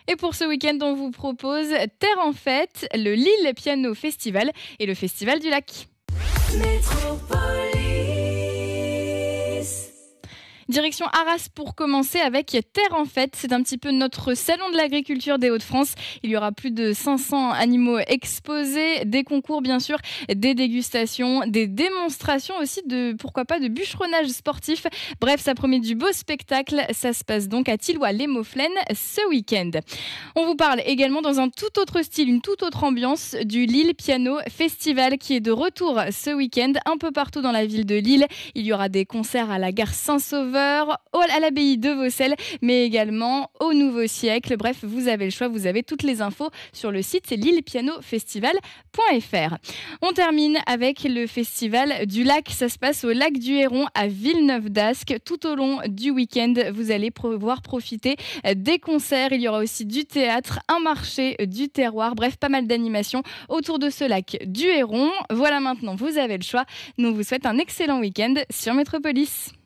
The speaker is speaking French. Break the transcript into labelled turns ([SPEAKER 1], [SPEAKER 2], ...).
[SPEAKER 1] Et pour ce week-end, on vous propose Terre en fête, le Lille Piano Festival et le Festival du Lac. Direction Arras pour commencer avec Terre en fête. C'est un petit peu notre salon de l'agriculture des Hauts-de-France. Il y aura plus de 500 animaux exposés, des concours bien sûr, des dégustations, des démonstrations aussi de, pourquoi pas, de bûcheronnage sportif. Bref, ça promet du beau spectacle. Ça se passe donc à Thilloy-les-Mauflaines ce week-end. On vous parle également dans un tout autre style, une toute autre ambiance du Lille Piano Festival qui est de retour ce week-end un peu partout dans la ville de Lille. Il y aura des concerts à la gare Saint-Sauveur, à l'abbaye de Vaucelles, mais également au Nouveau Siècle. Bref, vous avez le choix, vous avez toutes les infos sur le site, c'est lillepianofestival.fr. On termine avec le festival du lac. Ça se passe au lac du Héron à Villeneuve-d'Ascq. Tout au long du week-end, vous allez pouvoir profiter des concerts. Il y aura aussi du théâtre, un marché du terroir. Bref, pas mal d'animations autour de ce lac du Héron. Voilà, maintenant, vous avez le choix. Nous vous souhaitons un excellent week-end sur Métropolis.